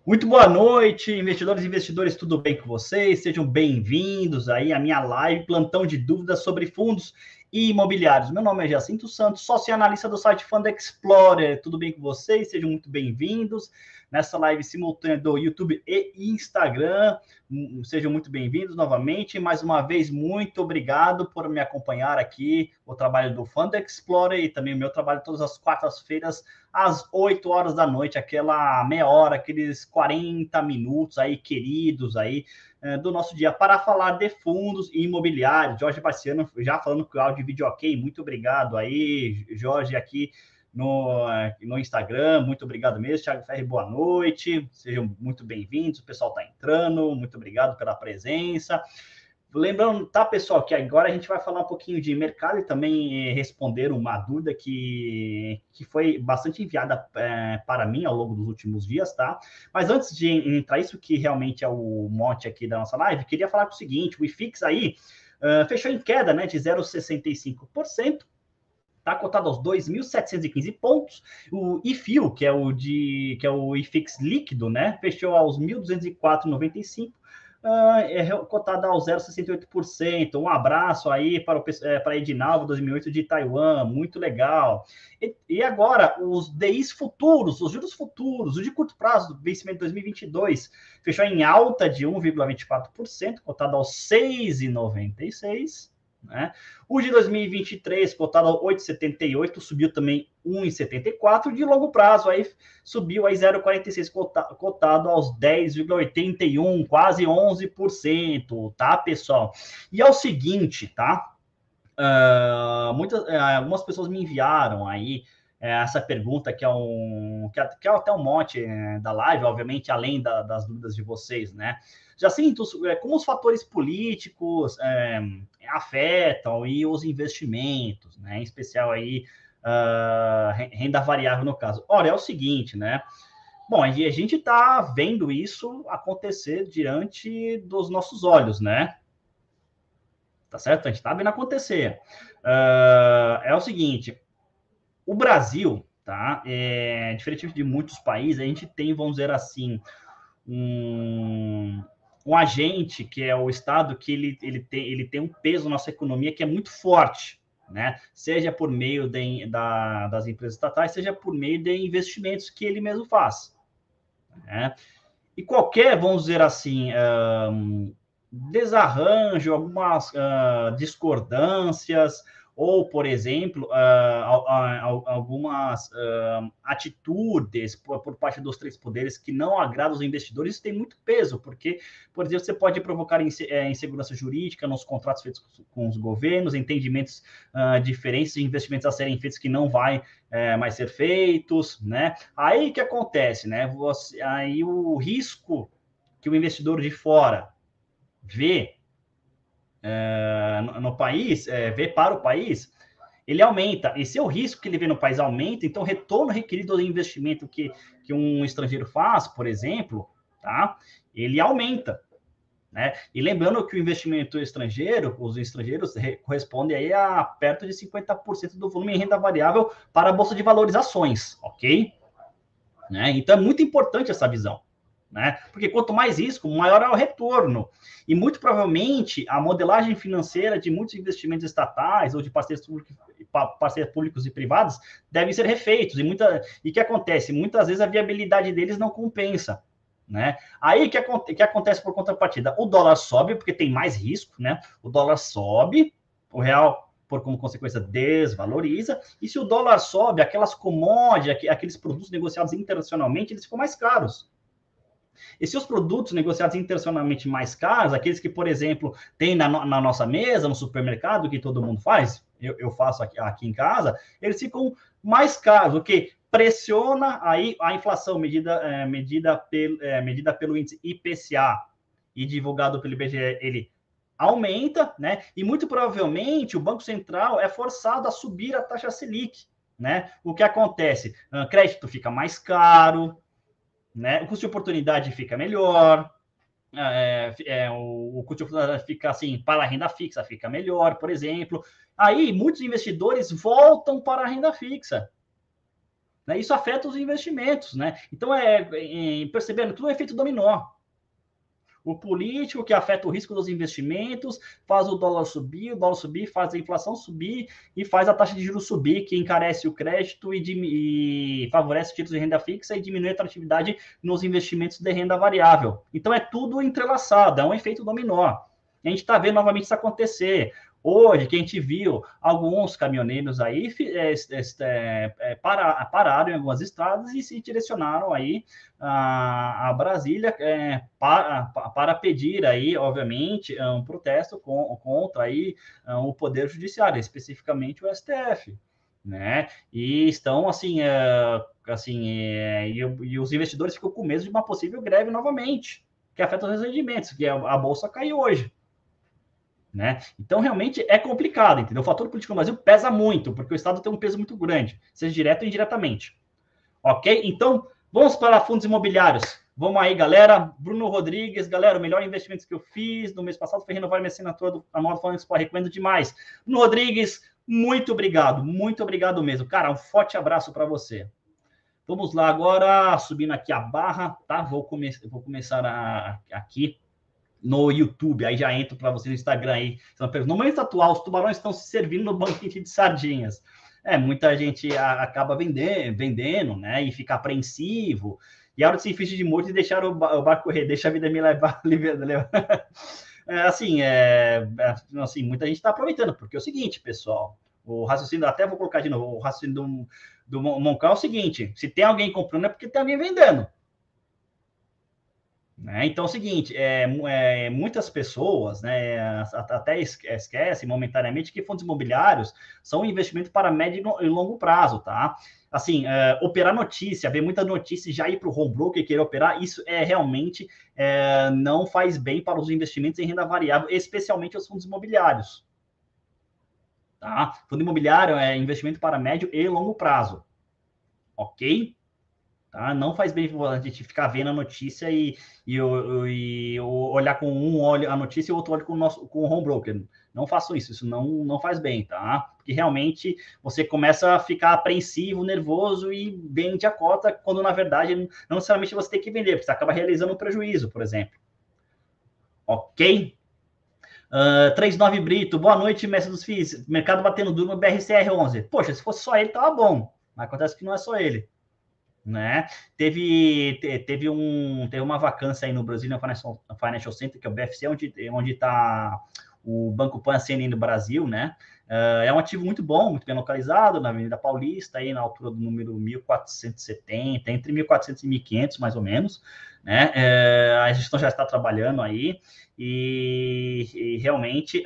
Muito boa noite, investidores e investidores, tudo bem com vocês? Sejam bem-vindos aí à minha live, plantão de dúvidas sobre fundos e imobiliários. Meu nome é Jacinto Santos, sócio e analista do site Fund Explorer. Tudo bem com vocês? Sejam muito bem-vindos nessa live simultânea do YouTube e Instagram. Sejam muito bem-vindos novamente. Mais uma vez, muito obrigado por me acompanhar aqui, o trabalho do Fund Explorer e também o meu trabalho todas as quartas-feiras, às 8 horas da noite, aquela meia hora, aqueles 40 minutos aí, queridos aí, do nosso dia, para falar de fundos e imobiliários. Jorge Baciano, já falando com o áudio e vídeo ok, muito obrigado aí, Jorge, aqui no Instagram, muito obrigado mesmo. Thiago Ferri, boa noite, sejam muito bem-vindos, o pessoal está entrando, muito obrigado pela presença. Lembrando, tá, pessoal, que agora a gente vai falar um pouquinho de mercado e também responder uma dúvida que foi bastante enviada para mim ao longo dos últimos dias, tá? Mas antes de entrar isso, que realmente é o mote aqui da nossa live, queria falar o seguinte, o IFIX aí fechou em queda, né, de 0,65%, está cotado aos 2.715 pontos. O IFIO, que é o IFIX líquido, né, fechou aos 1.204,95. É cotada ao 0,68%. Um abraço aí para Edinalvo 2008 de Taiwan, muito legal. E agora, os DIs futuros, os juros futuros, o de curto prazo do vencimento de 2022, fechou em alta de 1,24%, cotado aos 6,96%. Né? O de 2023, cotado a 8,78, subiu também 1,74, de longo prazo aí subiu aí 0,46, cotado aos 10,81, quase 11%, tá, pessoal? E é o seguinte, tá? Algumas pessoas me enviaram aí essa pergunta, que é até um mote da live, obviamente, além das dúvidas de vocês, né? Jacinto, como os fatores políticos afetam e os investimentos, né? Em especial aí renda variável no caso. Olha, é o seguinte, né? Bom, a gente está vendo isso acontecer diante dos nossos olhos, né? Tá certo? A gente está vendo acontecer. É o seguinte, o Brasil, tá? Diferente de muitos países, a gente tem, vamos dizer assim, um agente, que é o Estado, que ele tem um peso na nossa economia que é muito forte, né? Seja por meio das empresas estatais, seja por meio de investimentos que ele mesmo faz, né? E qualquer, vamos dizer assim, desarranjo, algumas discordâncias, ou, por exemplo, algumas atitudes por parte dos três poderes que não agradam os investidores, isso tem muito peso, porque, por exemplo, você pode provocar insegurança jurídica nos contratos feitos com os governos, entendimentos diferentes de investimentos a serem feitos que não vai mais ser feitos, né? Aí que acontece, né? Aí o risco que o investidor de fora vê no país, vê para o país, ele aumenta. E se o risco que ele vê no país aumenta, então o retorno requerido do investimento que um estrangeiro faz, por exemplo, tá? Ele aumenta. Né? E lembrando que o investimento estrangeiro, os estrangeiros correspondem aí a perto de 50% do volume em renda variável para a Bolsa de Valorizações, ok? Né? Então é muito importante essa visão. Né? Porque quanto mais risco, maior é o retorno. E muito provavelmente a modelagem financeira de muitos investimentos estatais ou de parceiros públicos e privados devem ser refeitos. E o que acontece? Muitas vezes a viabilidade deles não compensa. Né? Aí que acontece por contrapartida? O dólar sobe porque tem mais risco, né? O dólar sobe, o real como consequência, desvaloriza, e se o dólar sobe, aquelas commodities, aqueles produtos negociados internacionalmente, eles ficam mais caros. E se os produtos negociados internacionalmente mais caros, aqueles que, por exemplo, tem na nossa mesa, no supermercado, que todo mundo faz, eu faço aqui em casa, eles ficam mais caros, o que pressiona aí a inflação medida pelo índice IPCA e divulgado pelo IBGE, ele aumenta, né? E muito provavelmente o Banco Central é forçado a subir a taxa Selic, né? O que acontece? O crédito fica mais caro, né? O custo de oportunidade fica melhor, o custo de oportunidade fica assim, para a renda fixa fica melhor, por exemplo. Aí muitos investidores voltam para a renda fixa. né? Isso afeta os investimentos, né? Então, percebendo, tudo é efeito dominó. O político que afeta o risco dos investimentos, faz o dólar subir, faz a inflação subir e faz a taxa de juros subir, que encarece o crédito e favorece títulos de renda fixa e diminui a atratividade nos investimentos de renda variável. Então é tudo entrelaçado, é um efeito dominó. A gente está vendo novamente isso acontecer. Hoje, que a gente viu alguns caminhoneiros aí pararam em algumas estradas e se direcionaram aí a Brasília para pedir aí, obviamente, um protesto contra aí o Poder Judiciário, especificamente o STF, né? E estão e os investidores ficam com medo de uma possível greve novamente, que afeta os rendimentos, que a bolsa caiu hoje. Né? Então, realmente é complicado, entendeu? O fator político no Brasil pesa muito, porque o Estado tem um peso muito grande, seja direto ou indiretamente. Ok? Então, vamos para fundos imobiliários. Vamos aí, galera. Bruno Rodrigues, galera, o melhor investimento que eu fiz no mês passado foi renovar minha assinatura do Anual Falando Sport, recomendo demais. Bruno Rodrigues, muito obrigado mesmo. Cara, um forte abraço para você. Vamos lá agora, subindo aqui a barra, tá? Vou começar aqui no YouTube, aí já entro para você no Instagram aí. No momento atual, os tubarões estão se servindo no banquete de sardinhas. Muita gente acaba vendendo, né? E fica apreensivo. E a hora de se fingir de morto e deixar o barco correr, deixa a vida me levar. Assim, muita gente está aproveitando, porque é o seguinte, pessoal, o raciocínio, até vou colocar de novo, o raciocínio do Moncal é o seguinte: se tem alguém comprando, é porque tem alguém vendendo. Né? Então é o seguinte, muitas pessoas, né, até esquecem momentaneamente que fundos imobiliários são um investimento para médio e longo prazo, tá? Assim, operar notícia, ver muita notícia já ir para o home broker e querer operar, isso realmente não faz bem para os investimentos em renda variável, especialmente os fundos imobiliários. Tá? Fundo imobiliário é investimento para médio e longo prazo. Ok? Tá? Não faz bem a gente ficar vendo a notícia e olhar com um olho a notícia e o outro olho com o home broker. Não façam isso, isso não faz bem, tá? Porque realmente você começa a ficar apreensivo, nervoso e vende a cota, quando na verdade não necessariamente você tem que vender, porque você acaba realizando um prejuízo, por exemplo. Ok? 39 Brito, boa noite, mestre dos FIIs. Mercado batendo duro no BRCR11. Poxa, se fosse só ele, tava bom. Mas acontece que não é só ele. Né? Teve uma vacância aí no Brazilian Financial Center, que é o BFC, onde está o Banco Pan CNI no Brasil, né? É um ativo muito bom, muito bem localizado, na Avenida Paulista, aí na altura do número 1470, entre 1400 e 1500, mais ou menos, né? A gestão já está trabalhando aí, e realmente...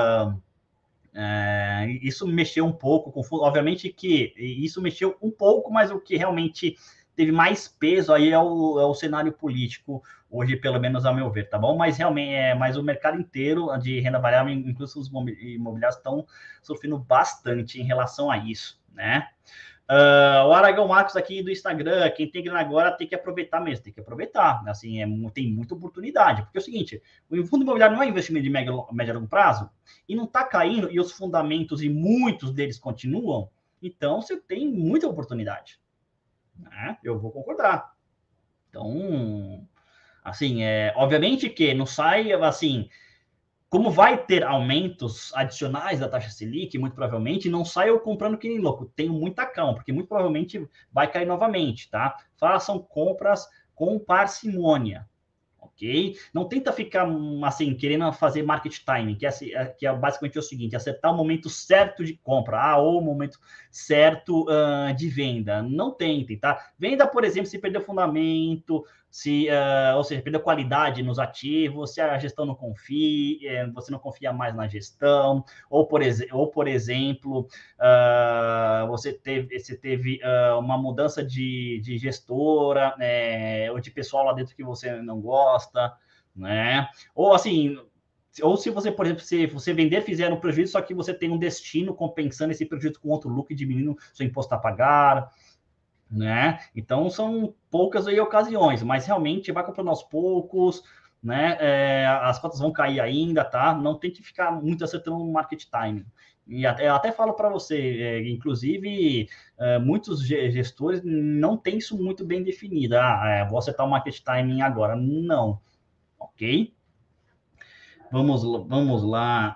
isso mexeu um pouco com o fundo, obviamente que isso mexeu um pouco, mas o que realmente teve mais peso aí é o cenário político hoje, pelo menos a meu ver, tá bom? Mas realmente, mas o mercado inteiro de renda variável, inclusive os imobiliários, estão sofrendo bastante em relação a isso, né? O Aragão Marcos aqui do Instagram, quem tem grana agora tem que aproveitar mesmo, tem que aproveitar, assim, tem muita oportunidade, porque é o seguinte, o fundo imobiliário não é investimento de médio e longo prazo, e não está caindo, e os fundamentos, e muitos deles continuam, então você tem muita oportunidade, né? Eu vou concordar. Então, assim, obviamente que não sai, assim, como vai ter aumentos adicionais da taxa Selic, muito provavelmente, não saiam comprando que nem louco. Tenho muita calma, porque muito provavelmente vai cair novamente, tá? Façam compras com parcimônia, ok? Não tenta ficar, assim, querendo fazer market timing, que é basicamente o seguinte, acertar o momento certo de compra, ou o momento certo de venda. Não tentem, tá? Venda, por exemplo, se perder o fundamento, ou seja, perdeu qualidade nos ativos, se a gestão não confia, você não confia mais na gestão, ou por exemplo, você teve uma mudança de gestora, ou de pessoal lá dentro que você não gosta, né? Ou assim, ou se você, por exemplo, se você vender, fizer um prejuízo, só que você tem um destino compensando esse prejuízo com outro lucro e diminuindo seu imposto a pagar, né? Então são poucas aí ocasiões, mas realmente vai comprando aos poucos, né? As cotas vão cair ainda, tá? Não tem que ficar muito acertando no market timing. E até falo para você, inclusive, muitos gestores não têm isso muito bem definido. Vou acertar o market timing agora. Não, ok? Vamos lá.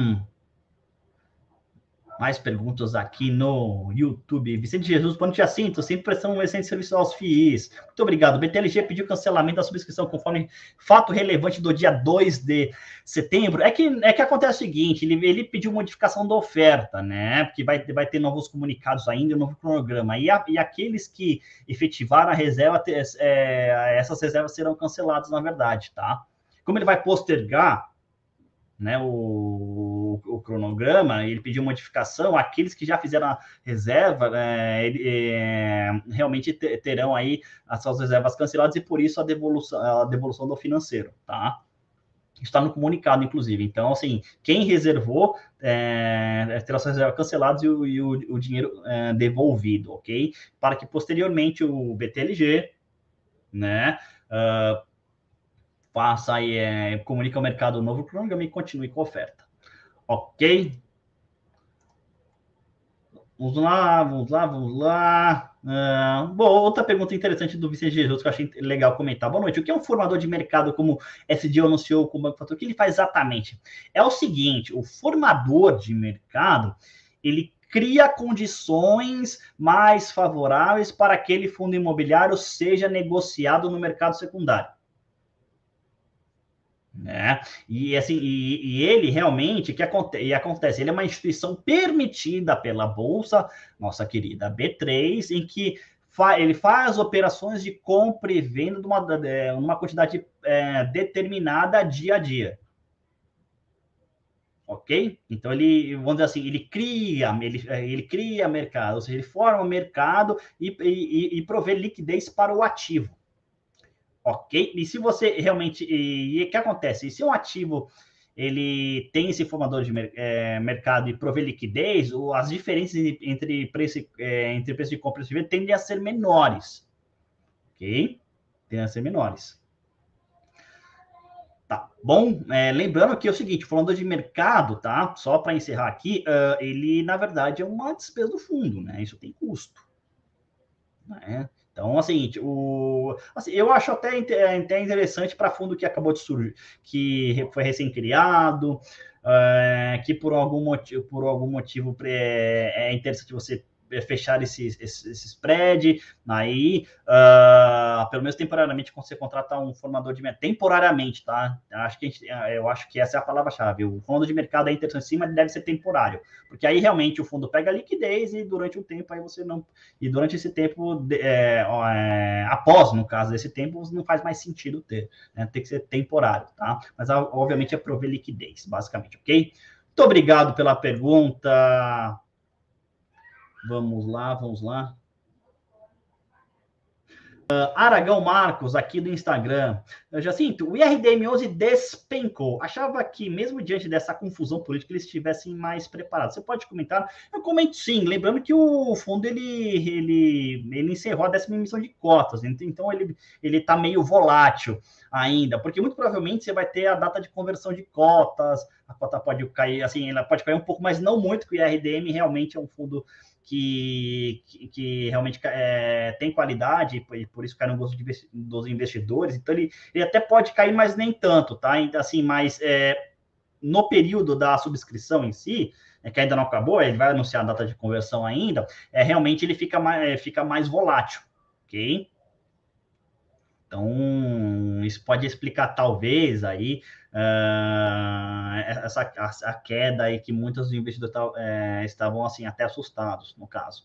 Mais perguntas aqui no YouTube. Vicente Jesus, boa noite, Jacinto. Sempre prestando um excelente serviço aos FIIs. Muito obrigado. O BTLG pediu cancelamento da subscrição conforme fato relevante do dia 2 de setembro. É que acontece o seguinte, ele pediu modificação da oferta, né? Porque vai ter novos comunicados ainda, um novo cronograma. E aqueles que efetivaram a reserva, essas reservas serão canceladas, na verdade, tá? Como ele vai postergar, né, o cronograma, ele pediu modificação, aqueles que já fizeram a reserva, realmente terão aí as suas reservas canceladas e por isso a devolução do financeiro, tá? Está no comunicado, inclusive. Então, assim, quem reservou terá suas reservas canceladas e o dinheiro devolvido, ok? Para que posteriormente o BTLG, né, faça aí, comunique ao mercado o novo cronograma e continue com a oferta. Ok? Vamos lá. Bom, outra pergunta interessante do Vicente Jesus que eu achei legal comentar. Boa noite. O que é um formador de mercado como SDO anunciou com o Banco Fator? O que ele faz exatamente? É o seguinte, o formador de mercado, ele cria condições mais favoráveis para que aquele fundo imobiliário seja negociado no mercado secundário. Né? E assim, ele realmente, que acontece, ele é uma instituição permitida pela Bolsa, nossa querida B3, em que ele faz operações de compra e venda de uma quantidade determinada dia a dia. Ok? Então, vamos dizer assim, ele cria mercado, ou seja, ele forma mercado e provê liquidez para o ativo. Ok? E se você realmente... E o que acontece? E se um ativo ele tem esse formador de mercado e provê liquidez, as diferenças entre preço de compra e preço de venda tendem a ser menores. Ok? Tendem a ser menores. Tá bom? Lembrando que é o seguinte, o formador de mercado, tá? Só para encerrar aqui, ele, na verdade, é uma despesa do fundo, né? Isso tem custo. Né? Então, assim, eu acho até interessante para fundo que acabou de surgir, que foi recém-criado, que por algum motivo é interessante você fechar esse spread, aí, pelo menos temporariamente, quando você contratar um formador de mercado, temporariamente, tá? Eu acho que essa é a palavra-chave. O fundo de mercado é interessante sim, mas deve ser temporário, porque aí realmente o fundo pega liquidez e durante um tempo aí você não... E durante esse tempo, após, no caso desse tempo, não faz mais sentido ter, né? Tem que ser temporário, tá? Mas, obviamente, é prover liquidez, basicamente, ok? Muito obrigado pela pergunta. Vamos lá. Aragão Marcos, aqui do Instagram. Jacinto, o IRDM11 despencou. Achava que, mesmo diante dessa confusão política, eles estivessem mais preparados. Você pode comentar? Eu comento sim. Lembrando que o fundo ele encerrou a 10ª emissão de cotas. Então, ele está meio volátil ainda. Porque, muito provavelmente, você vai ter a data de conversão de cotas. A cota pode cair, assim, ela pode cair um pouco, mas não muito, porque o IRDM realmente é um fundo que realmente tem qualidade e por isso cai no gosto dos investidores. Então, ele até pode cair, mas nem tanto, tá? Assim, mas no período da subscrição em si, que ainda não acabou, ele vai anunciar a data de conversão ainda, realmente ele fica mais volátil, ok? Então, isso pode explicar, talvez, aí, a queda aí que muitos investidores estavam, assim, até assustados, no caso.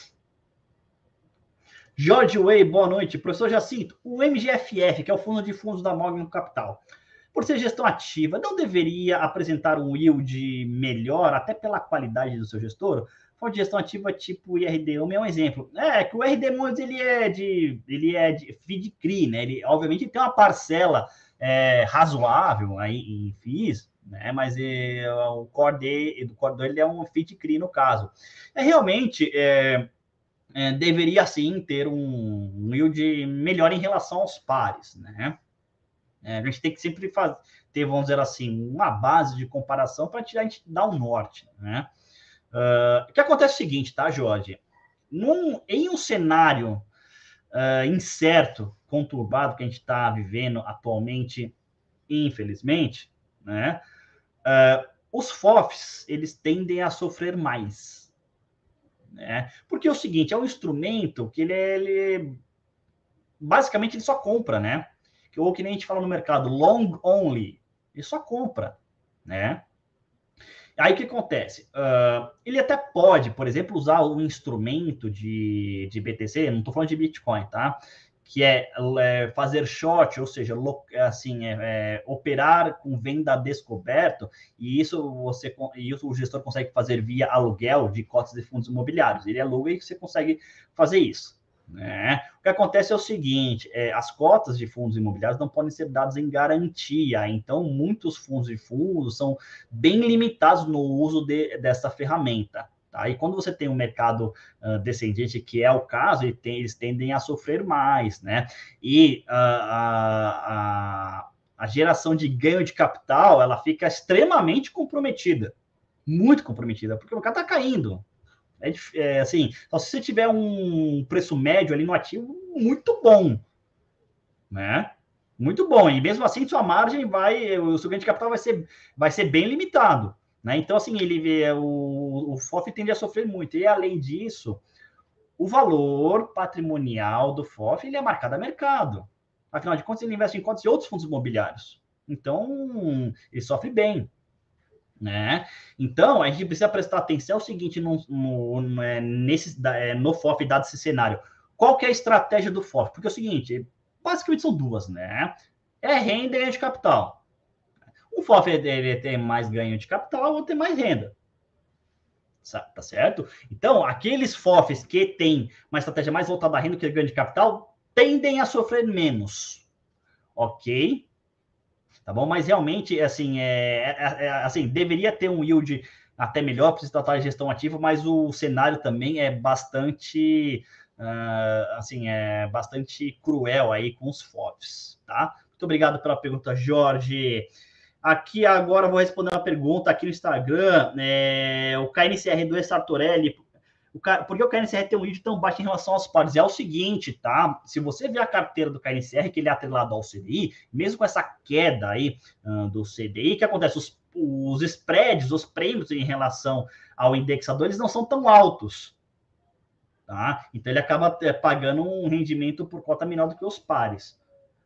Jorge Way, boa noite. Professor Jacinto, o MGFF, que é o Fundo de Fundos da Morgan Capital, por ser gestão ativa, não deveria apresentar um yield melhor, até pela qualidade do seu gestor? Fundo de gestão ativa tipo IRD1 é um exemplo. Que o IRD1 ele é de FII CRI, né? Ele, obviamente, tem uma parcela razoável aí em FIIs, né? Mas o core dele é um FII CRI no caso. Realmente... deveria sim ter um yield melhor em relação aos pares, né? A gente tem que sempre ter, vamos dizer assim, uma base de comparação para a gente dar um norte, né? O que acontece é o seguinte, tá, Jorge? Em um cenário incerto, conturbado que a gente está vivendo atualmente, infelizmente, né? Os FOFs, eles tendem a sofrer mais, né? Porque é o seguinte, é um instrumento que ele basicamente ele só compra, né? Ou que nem a gente fala no mercado, long only, ele só compra, né? Aí o que acontece? Ele até pode, por exemplo, usar um instrumento de BTC, não estou falando de Bitcoin, tá? Que é fazer short, ou seja, assim, operar com venda descoberto, e isso o gestor consegue fazer via aluguel de cotas de fundos imobiliários. Ele aluga e você consegue fazer isso. Né? O que acontece é o seguinte: as cotas de fundos imobiliários não podem ser dadas em garantia, então muitos fundos de fundos são bem limitados no uso dessa ferramenta. Tá? E quando você tem um mercado descendente, que é o caso, eles tendem a sofrer mais, né? E a geração de ganho de capital, ela fica extremamente comprometida, muito comprometida, porque o mercado está caindo. Assim, só se você tiver um preço médio ali no ativo, muito bom, né? Muito bom. E mesmo assim, sua margem o seu ganho de capital vai ser bem limitado, né? Então, assim, o FOF tende a sofrer muito. E além disso, o valor patrimonial do FOF ele é marcado a mercado. Afinal de contas, ele investe em cotas de outros fundos imobiliários. Então, ele sofre bem. Né? Então, a gente precisa prestar atenção ao seguinte no FOF, dado esse cenário. Qual que é a estratégia do FOF? Porque é o seguinte, basicamente são duas, né? É renda e ganho de capital. O FOF ele tem mais ganho de capital, o outro tem mais renda. Tá certo? Então, aqueles FOFs que têm uma estratégia mais voltada à renda que ganho de capital tendem a sofrer menos. Ok? Tá bom? Mas realmente, assim, assim, deveria ter um yield até melhor para se tratar de gestão ativa, mas o cenário também é bastante, assim, bastante cruel aí com os FOFs, tá? Muito obrigado pela pergunta, Jorge. Aqui agora eu vou responder uma pergunta aqui no Instagram. O KNCR do Sartorelli. Por que o KNCR tem um yield tão baixo em relação aos pares? É o seguinte, tá? Se você ver a carteira do KNCR, que ele é atrelado ao CDI, mesmo com essa queda aí do CDI, o que acontece? Os spreads, os prêmios em relação ao indexador, eles não são tão altos. Tá? Então ele acaba pagando um rendimento por cota menor do que os pares.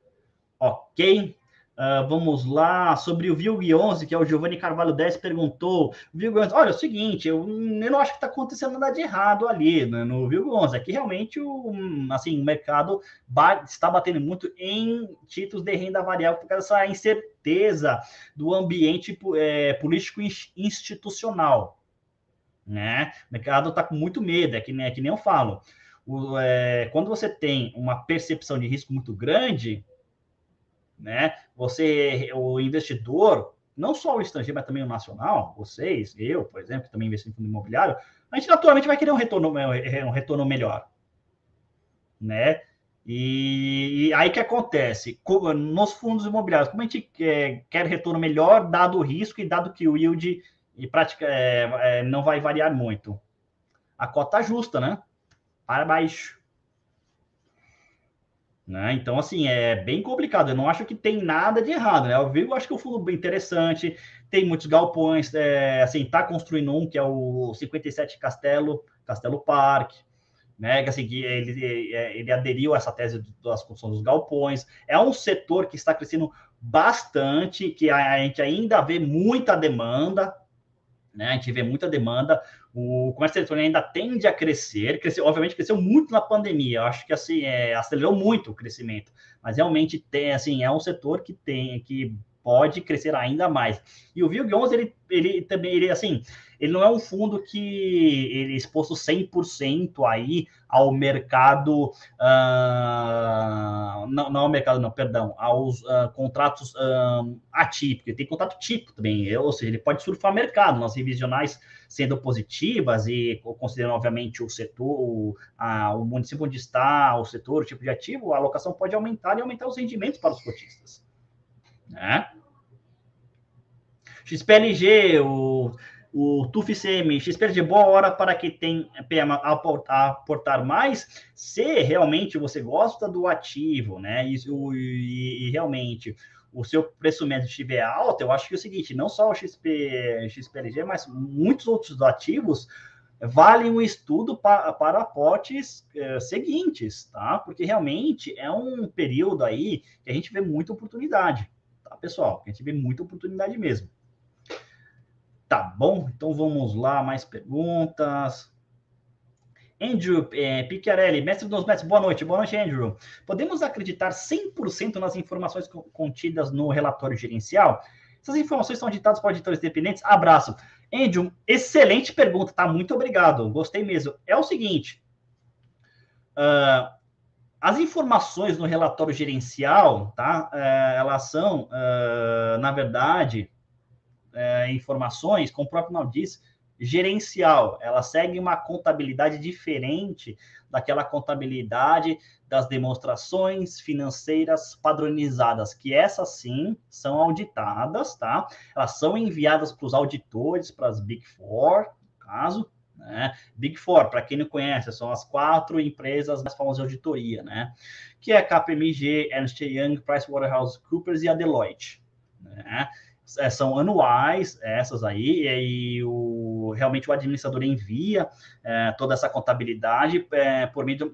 Ok? Vamos lá, sobre o VILG 11, que é o Giovanni Carvalho 10, perguntou, VILG 11, olha, é o seguinte, eu não acho que está acontecendo nada de errado ali, né, no VILG 11, é que realmente assim, o mercado está batendo muito em títulos de renda variável por causa dessa incerteza do ambiente político institucional, né? O mercado está com muito medo, é que nem eu falo, quando você tem uma percepção de risco muito grande, né? O investidor, não só o estrangeiro, mas também o nacional, vocês, eu, por exemplo, que também investi em fundo imobiliário, a gente naturalmente vai querer um retorno melhor, né? E aí que acontece? Nos fundos imobiliários, como a gente quer retorno melhor, dado o risco e dado que o yield não vai variar muito. A cota justa, né? Para baixo. Né? Então, assim, é bem complicado. Eu não acho que tem nada de errado, né? Eu acho que o fundo é bem interessante, tem muitos galpões, assim, tá construindo um que é o 57 Castelo Park, né? Que, assim, que ele aderiu a essa tese das construções dos galpões. É um setor que está crescendo bastante, que a gente ainda vê muita demanda, né? A gente vê muita demanda. O comércio eletrônico ainda tende a crescer, obviamente cresceu muito na pandemia. Eu acho que assim acelerou muito o crescimento, mas realmente tem assim é um setor que pode crescer ainda mais. E o VILG 11 ele também assim ele não é um fundo que ele é exposto 100% aí ao mercado não ao mercado não, perdão, aos contratos atípicos. Ele tem contrato típico também, ou seja, ele pode surfar mercado nas revisionais sendo positivas e considerando, obviamente, o setor, o município onde está, o setor, o tipo de ativo, a alocação pode aumentar e aumentar os rendimentos para os cotistas. Né? XPLG, O TUFCM, XP de boa hora para quem tem PM a aportar mais, se realmente você gosta do ativo, né? E realmente o seu preço médio estiver alto, eu acho que é o seguinte, não só o XPLG, mas muitos outros ativos valem um estudo para aportes seguintes, tá? Porque realmente é um período aí que a gente vê muita oportunidade, tá, pessoal? A gente vê muita oportunidade mesmo. Tá bom? Então vamos lá, mais perguntas. Andrew Picchiarelli, mestre dos mestres, boa noite. Boa noite, Andrew. Podemos acreditar 100% nas informações contidas no relatório gerencial? Essas informações são ditadas por auditores independentes? Abraço. Andrew, excelente pergunta, tá? Muito obrigado. Gostei mesmo. É o seguinte, as informações no relatório gerencial, tá? Elas são, na verdade, informações, como o próprio nome diz, gerencial. Ela segue uma contabilidade diferente daquela contabilidade das demonstrações financeiras padronizadas, que essas sim são auditadas, tá? Elas são enviadas para os auditores, para as Big Four, no caso, né? Big Four, para quem não conhece, são as 4 empresas mais famosas de auditoria, né? Que é a KPMG, Ernst Young, PricewaterhouseCoopers e a Deloitte, né? São anuais, essas aí, e realmente o administrador envia toda essa contabilidade por meio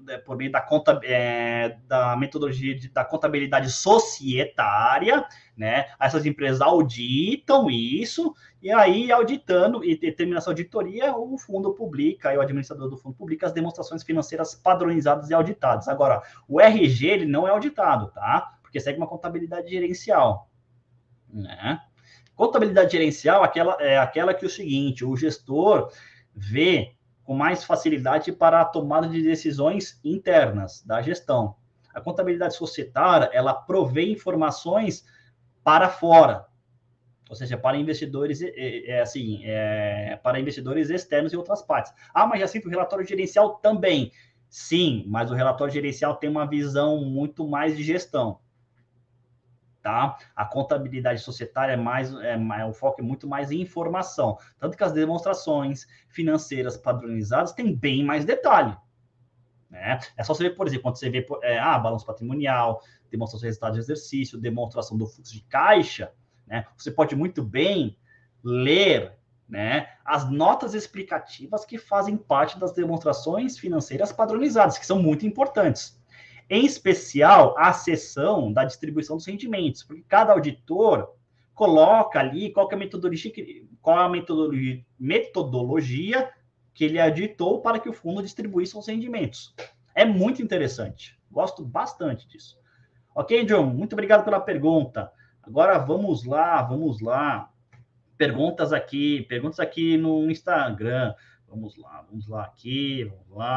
da metodologia da contabilidade societária, né? Essas empresas auditam isso, e aí, auditando e termina essa auditoria, o fundo publica, aí o administrador do fundo publica as demonstrações financeiras padronizadas e auditadas. Agora, o RG, ele não é auditado, tá? Porque segue uma contabilidade gerencial, né? Contabilidade gerencial é aquela que é o seguinte, o gestor vê com mais facilidade para a tomada de decisões internas da gestão. A contabilidade societária, ela provê informações para fora, ou seja, para investidores, para investidores externos e outras partes. Ah, mas já sinto o relatório gerencial também. Sim, mas o relatório gerencial tem uma visão muito mais de gestão. Tá? A contabilidade societária o foco é muito mais em informação. Tanto que as demonstrações financeiras padronizadas têm bem mais detalhe. Né? É só você ver, por exemplo, quando você vê balanço patrimonial, demonstração de resultado de exercício, demonstração do fluxo de caixa, né? Você pode muito bem ler, né, as notas explicativas que fazem parte das demonstrações financeiras padronizadas, que são muito importantes. Em especial, a seção da distribuição dos rendimentos, porque cada auditor coloca ali qual é a metodologia que ele adotou para que o fundo distribuísse os rendimentos. É muito interessante. Gosto bastante disso. Ok, John? Muito obrigado pela pergunta. Agora vamos lá. Perguntas aqui no Instagram. Vamos lá aqui.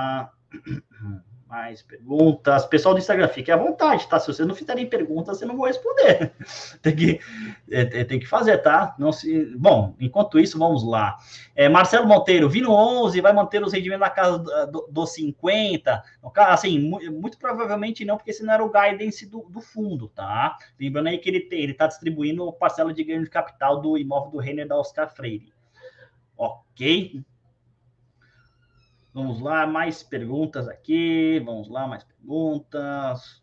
Mais perguntas. Pessoal do Instagram, fique à vontade, tá? Se vocês não fizerem perguntas, eu não vou responder. Tem que fazer, tá? Bom, enquanto isso, vamos lá. Marcelo Monteiro, Vino 11 vai manter os rendimentos na casa dos 50? Assim, muito provavelmente não, porque esse não era o guidance do fundo, tá? Lembrando aí que ele está distribuindo parcela de ganho de capital do imóvel do Renner da Oscar Freire. Ok? Vamos lá, mais perguntas aqui. Vamos lá, mais perguntas.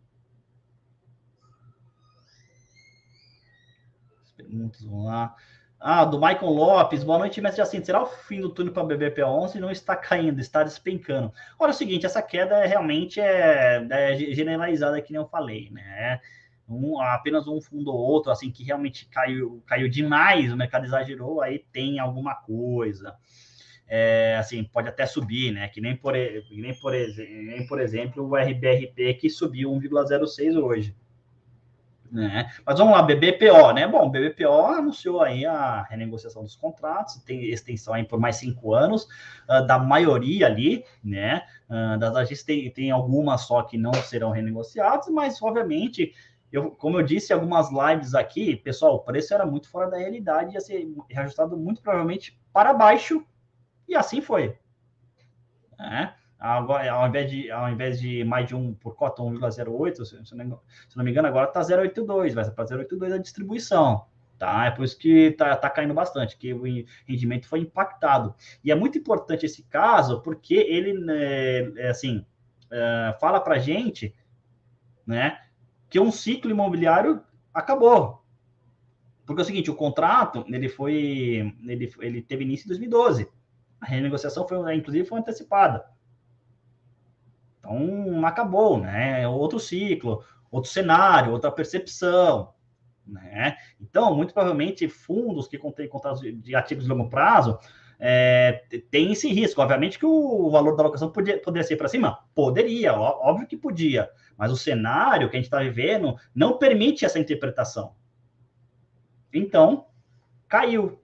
Vamos lá. Do Maicon Lopes. Boa noite, mestre Jacinto. Será o fim do túnel para a BBPA11? Não está caindo, está despencando. Olha, é o seguinte, essa queda realmente é generalizada, que nem eu falei, né? Apenas um fundo ou outro, assim, que realmente caiu demais, o mercado exagerou, aí tem alguma coisa. Assim, pode até subir, né? Que nem por exemplo o RBRP, que subiu 1,06 hoje. Né? Mas vamos lá, BBPO, né? Bom, o BBPO anunciou aí a renegociação dos contratos, tem extensão aí por mais 5 anos, da maioria ali, né? Das agências tem algumas só que não serão renegociadas, mas obviamente, como eu disse em algumas lives aqui, pessoal, o preço era muito fora da realidade, ia ser reajustado muito provavelmente para baixo, e assim foi. Né? Agora, ao invés de mais de 1 por cota, 1,08, se não me engano, agora está 0,82, vai para 0,82 a distribuição. tá? É por isso que tá caindo bastante, que o rendimento foi impactado. E é muito importante esse caso, porque ele, assim, fala para a gente, né, que um ciclo imobiliário acabou. Porque é o seguinte, o contrato, ele teve início em 2012. A renegociação inclusive, foi antecipada. Então, acabou, né? Outro ciclo, outro cenário, outra percepção, né? Então, muito provavelmente, fundos que contêm contratos de ativos de longo prazo tem esse risco. Obviamente que o valor da alocação poderia ser para cima? Poderia, óbvio que podia. Mas o cenário que a gente está vivendo não permite essa interpretação. Então, caiu.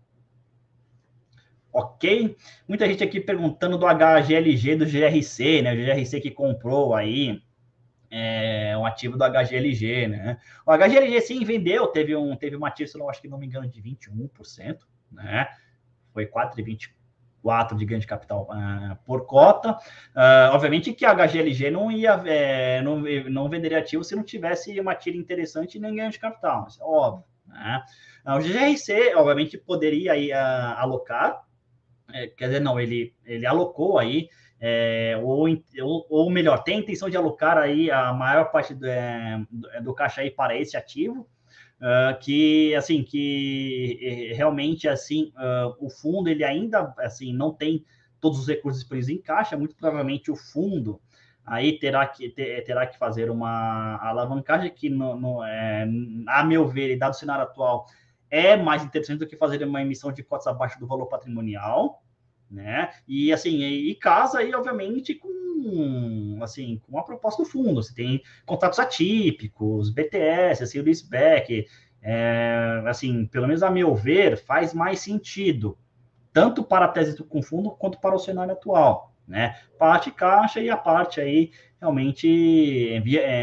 Ok? Muita gente aqui perguntando do HGLG do GRC, né? O GRC que comprou aí um ativo do HGLG, né? O HGLG sim vendeu, teve uma título, acho que não me engano, de 21%, né? Foi 4,24 de ganho de capital por cota. Obviamente que a HGLG não venderia ativo se não tivesse uma tira interessante nem ganho de capital, isso é óbvio, né? O GRC, obviamente, poderia aí, alocar, quer dizer, não, ele alocou aí, ou melhor, tem a intenção de alocar aí a maior parte do caixa aí para esse ativo, que assim que realmente assim o fundo ele ainda assim não tem todos os recursos disponíveis em caixa, muito provavelmente o fundo aí terá que fazer uma alavancagem que a meu ver, e dado o cenário atual, é mais interessante do que fazer uma emissão de cotas abaixo do valor patrimonial, né? E assim, casa aí, obviamente, com a proposta do fundo. Você tem contratos atípicos, BTS, assim, o leaseback, assim, pelo menos a meu ver, faz mais sentido, tanto para a tese com fundo quanto para o cenário atual, né? Parte caixa e a parte aí realmente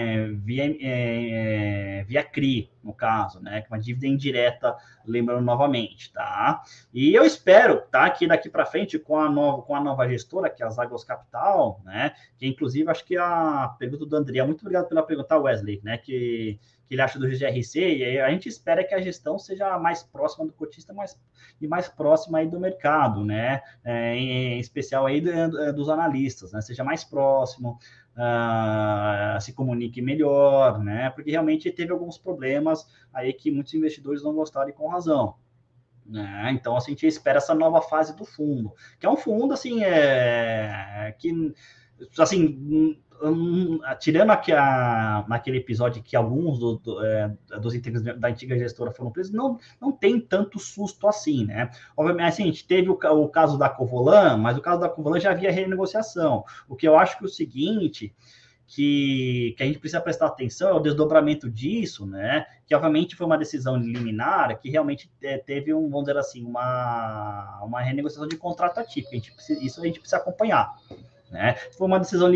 via CRI, no caso, né? Uma dívida indireta, lembrando novamente, tá? E eu espero, tá? Que daqui para frente, com a nova gestora, que é a Zagos Capital, né? Que inclusive acho que a pergunta do André, muito obrigado pela pergunta, Wesley, né? Que ele acha do GRC, e a gente espera que a gestão seja mais próxima do cotista, mais próxima aí do mercado, né? Em especial aí dos analistas, né? Seja mais próximo, se comunique melhor, né? Porque realmente teve alguns problemas aí que muitos investidores não gostaram e com razão. Né? Então, assim, a gente espera essa nova fase do fundo, que é um fundo, assim, que, assim, tirando naquele episódio que alguns dos integrantes da antiga gestora foram presos, não tem tanto susto assim, né? Obviamente, assim, a gente teve o caso da Covolan, mas o caso da Covolan já havia renegociação. O que eu acho que é o seguinte, que a gente precisa prestar atenção é o desdobramento disso, né? Que obviamente foi uma decisão liminar que realmente teve vamos dizer assim, uma renegociação de contrato atípico. Isso a gente precisa acompanhar. Né? Foi uma decisão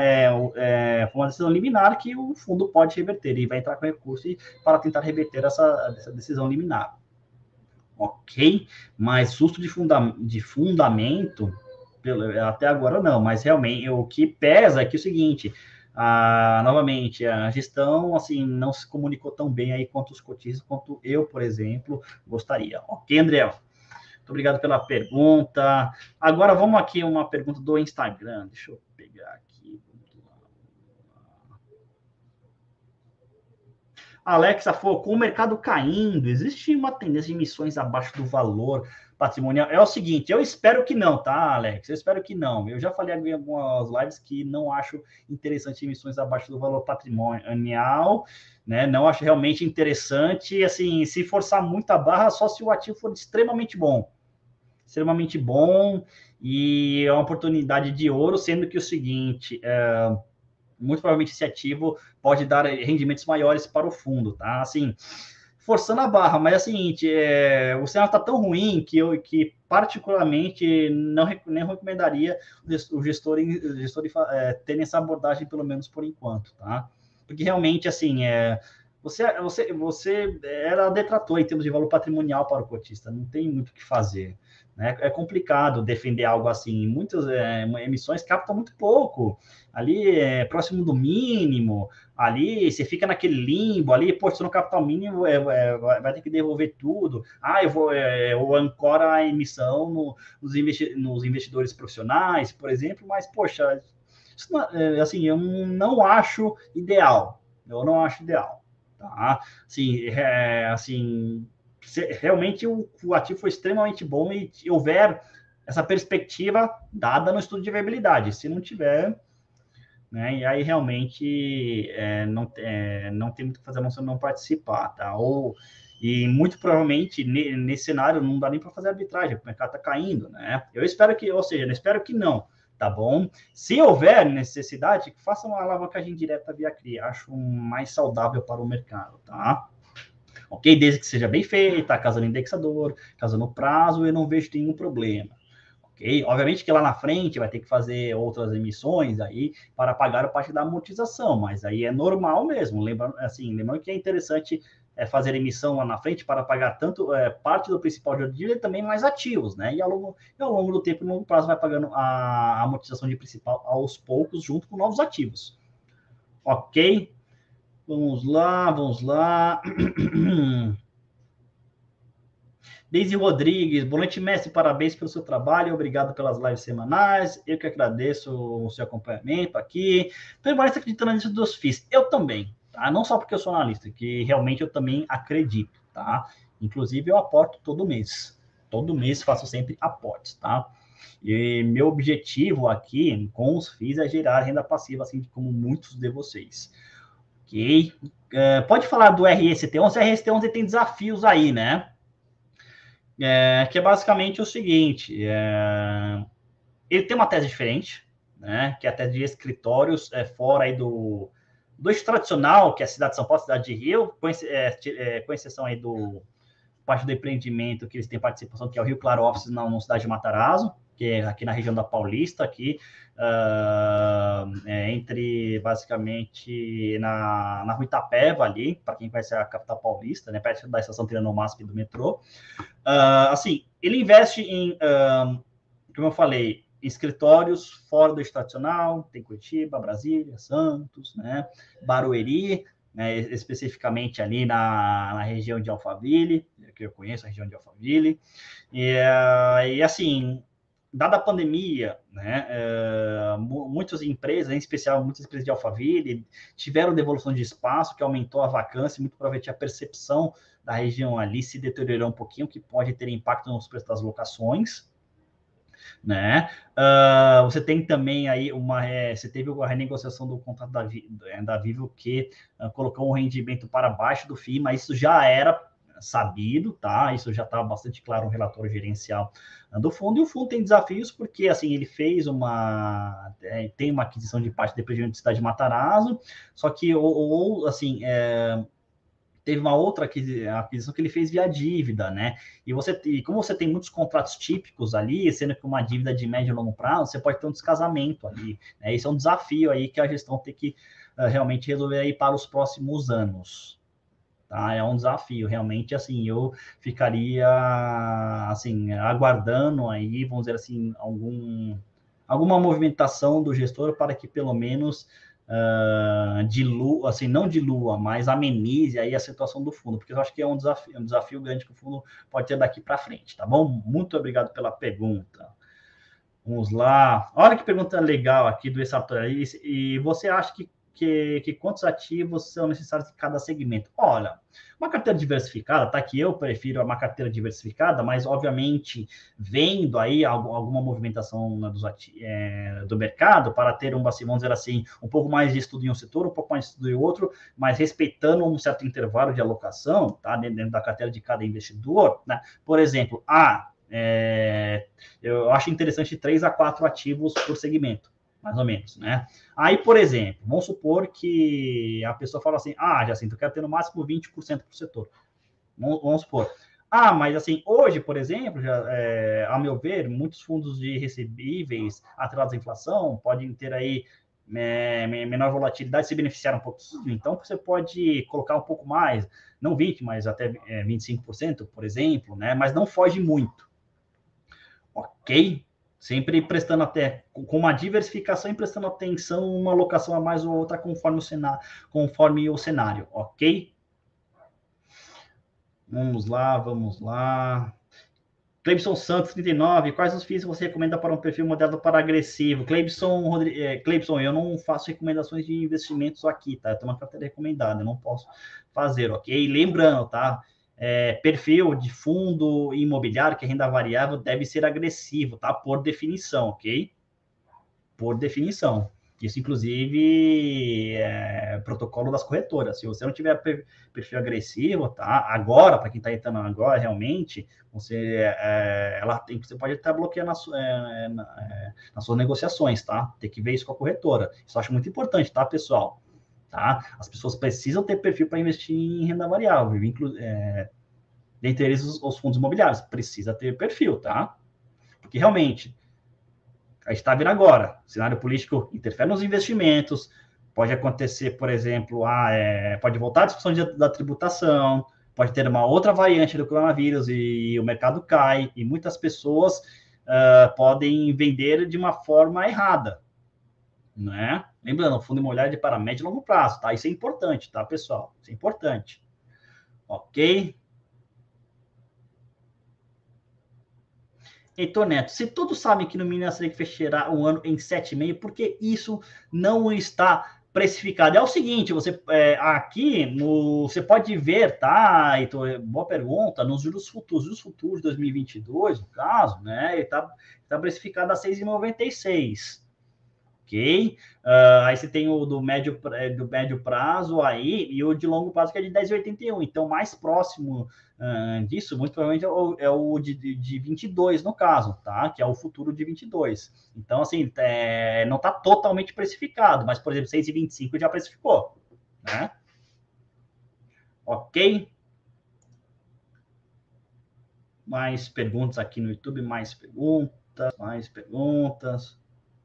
liminar que o fundo pode reverter e vai entrar com recurso para tentar reverter essa decisão liminar. Ok? Mas susto de fundamento, até agora não, mas realmente o que pesa é que é o seguinte, novamente, a gestão assim não se comunicou tão bem aí quanto os cotistas, quanto eu, por exemplo, gostaria. Ok, André? Muito obrigado pela pergunta. Agora vamos aqui uma pergunta do Instagram. Deixa eu pegar aqui. Alexa, com o mercado caindo, existe uma tendência de emissões abaixo do valor patrimonial? É o seguinte, eu espero que não, tá, Alex? Eu espero que não. Eu já falei em algumas lives que não acho interessante emissões abaixo do valor patrimonial, né? Não acho realmente interessante, assim, se forçar muito a barra, só se o ativo for extremamente bom. Extremamente bom e é uma oportunidade de ouro, sendo que o seguinte, muito provavelmente esse ativo pode dar rendimentos maiores para o fundo, tá? Assim, forçando a barra, mas é o seguinte, o cenário está tão ruim que particularmente nem recomendaria o gestor terem essa abordagem, pelo menos por enquanto, tá? Porque realmente, assim, você era detrator em termos de valor patrimonial para o cotista, não tem muito o que fazer. Né? É complicado defender algo assim. Muitas emissões captam muito pouco, ali próximo do mínimo, ali você fica naquele limbo, ali, pô, se não captar o mínimo, vai ter que devolver tudo. Ah, eu ancoro a emissão nos investidores profissionais, por exemplo, mas, poxa, isso não, assim, eu não acho ideal. Eu não acho ideal. Tá? Assim, se realmente o ativo foi extremamente bom e houver essa perspectiva dada no estudo de viabilidade. Se não tiver, né, e aí realmente não tem muito o que fazer, a não ser não participar, tá? E muito provavelmente nesse cenário não dá nem para fazer arbitragem, o mercado está caindo, né? Eu espero que, ou seja, eu espero que não, tá bom? Se houver necessidade, faça uma alavancagem direta via CRI, acho mais saudável para o mercado, tá? Ok? Desde que seja bem feita, casa no indexador, casa no prazo, eu não vejo nenhum problema. Ok? Obviamente que lá na frente vai ter que fazer outras emissões aí para pagar a parte da amortização, mas aí é normal mesmo. Lembrando que é interessante fazer emissão lá na frente para pagar tanto parte do principal de dívida e também mais ativos, né? E ao longo do tempo, no longo prazo, vai pagando a amortização de principal aos poucos, junto com novos ativos. Ok? Vamos lá. Deise Rodrigues, boa noite, mestre, parabéns pelo seu trabalho, obrigado pelas lives semanais, eu que agradeço o seu acompanhamento aqui, permaneça acreditando nisso dos FIIs, eu também, tá? Não só porque eu sou analista, que realmente eu também acredito, tá? Inclusive eu aporto todo mês faço sempre aportes, tá? E meu objetivo aqui com os FIIs é gerar renda passiva, assim como muitos de vocês, ok? Pode falar do RST11, RST11 tem desafios aí, né? Que é basicamente o seguinte: ele tem uma tese diferente, né? Que é a tese de escritórios fora aí do eixo tradicional, que é a cidade de São Paulo, cidade de Rio, com exceção aí do parte do empreendimento que eles têm participação, que é o Rio Claro Office na cidade de Matarazzo, que é aqui na região da Paulista, aqui entre basicamente na Rua Itapeva ali, para quem conhece a capital paulista, né, perto da estação Trianomasp do metrô. Assim, ele investe em, como eu falei, escritórios fora do tradicional, tem Curitiba, Brasília, Santos, né, Barueri, né, especificamente ali na região de Alphaville, que eu conheço a região de Alphaville, e assim, dada a pandemia, né, muitas empresas, em especial muitas empresas de Alphaville, tiveram devolução de espaço, que aumentou a vacância, muito provavelmente a percepção da região ali se deteriorou um pouquinho, que pode ter impacto nos preços das locações, né? Você tem também aí você teve a renegociação do contrato da Vivo que colocou um rendimento para baixo do FII, mas isso já era sabido, tá? Isso já estava bastante claro no relatório gerencial do fundo, e o fundo tem desafios porque, assim, ele fez tem uma aquisição de parte da empresa de cidade de Matarazzo, só que, assim, teve uma outra aquisição que ele fez via dívida, né? E como você tem muitos contratos típicos ali, sendo que uma dívida de médio e longo prazo, você pode ter um descasamento ali, né? Isso é um desafio aí que a gestão tem que realmente resolver aí para os próximos anos. Tá? É um desafio, realmente, assim, eu ficaria, assim, aguardando aí, vamos dizer assim, alguma movimentação do gestor para que pelo menos dilua, assim, não dilua, mas amenize aí a situação do fundo, porque eu acho que é um desafio grande que o fundo pode ter daqui para frente, tá bom? Muito obrigado pela pergunta. Vamos lá. Olha que pergunta legal aqui do Exatorialista. E você acha que quantos ativos são necessários em cada segmento? Olha, uma carteira diversificada, tá? Que eu prefiro uma carteira diversificada, mas obviamente vendo aí alguma movimentação, né, do mercado para ter assim, vamos dizer assim, um pouco mais de estudo em um setor, um pouco mais de estudo em outro, mas respeitando um certo intervalo de alocação, tá? Dentro da carteira de cada investidor, né? Por exemplo, eu acho interessante 3 a 4 ativos por segmento, mais ou menos, né? Aí, por exemplo, vamos supor que a pessoa fala assim, Jacinto, eu quero ter no máximo 20% por setor. Vamos supor. Mas assim, hoje, por exemplo, a meu ver, muitos fundos de recebíveis atrelados à inflação podem ter aí menor volatilidade, se beneficiar um pouquinho, então você pode colocar um pouco mais, não 20%, mas até 25%, por exemplo, né? Mas não foge muito, ok? Sempre prestando até com uma diversificação e prestando atenção, uma alocação a mais ou outra conforme o cenário, ok? Vamos lá, vamos lá. Cleibson Santos, 39. Quais os FIIs você recomenda para um perfil moderado para agressivo? Cleibson, eu não faço recomendações de investimentos aqui, tá? Eu tenho uma carteira recomendada, eu não posso fazer, ok? Lembrando, tá? Perfil de fundo imobiliário, que é renda variável, deve ser agressivo, tá? Por definição, ok? Por definição. Isso, inclusive, é protocolo das corretoras. Se você não tiver perfil agressivo, tá? Agora, para quem está entrando agora, realmente, você pode até bloquear nas suas negociações, tá? Tem que ver isso com a corretora. Isso eu acho muito importante, tá, pessoal? Tá? As pessoas precisam ter perfil para investir em renda variável, dentre eles os fundos imobiliários. Precisa ter perfil, tá? Porque realmente a gente está vendo agora, o cenário político interfere nos investimentos, pode acontecer, por exemplo, pode voltar a discussão da tributação, pode ter uma outra variante do coronavírus e o mercado cai, e muitas pessoas podem vender de uma forma errada, né? Lembrando, o fundo imobiliário é para médio e longo prazo, tá? Isso é importante, tá, pessoal? Isso é importante. Ok? Heitor Neto, se todos sabem que no mínimo a Selic fechará o ano em 7,5, por que isso não está precificado? É o seguinte, aqui você pode ver, tá, Heitor, boa pergunta, nos juros futuros de 2022, no caso, né, ele está precificado a 6,96. Ok? Aí você tem o do médio prazo aí e o de longo prazo que é de 10,81. Então, mais próximo disso, muito provavelmente é o de 22 no caso, tá? Que é o futuro de 22. Então, assim, não está totalmente precificado, mas, por exemplo, 6,25 já precificou, né? Ok? Mais perguntas aqui no YouTube, mais perguntas.